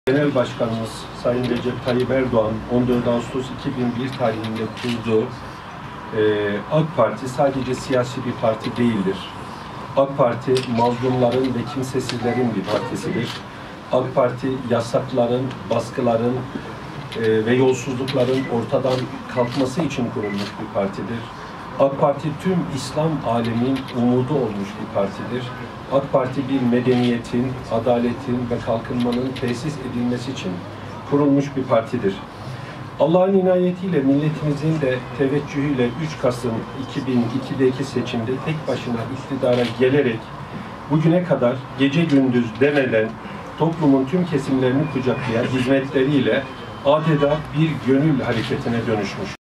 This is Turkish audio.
Genel Başkanımız Sayın Recep Tayyip Erdoğan 14 Ağustos 2001 tarihinde kurduğu AK Parti sadece siyasi bir parti değildir. AK Parti mazlumların ve kimsesizlerin bir partisidir. AK Parti yasakların, baskıların ve yolsuzlukların ortadan kalkması için kurulmuş bir partidir. AK Parti tüm İslam aleminin umudu olmuş bir partidir. AK Parti bir medeniyetin, adaletin ve kalkınmanın tesis edilmesi için kurulmuş bir partidir. Allah'ın inayetiyle milletimizin de teveccühüyle 3 Kasım 2002'deki seçimde tek başına iktidara gelerek bugüne kadar gece gündüz demeden toplumun tüm kesimlerini kucaklayan hizmetleriyle adeta bir gönül hareketine dönüşmüş.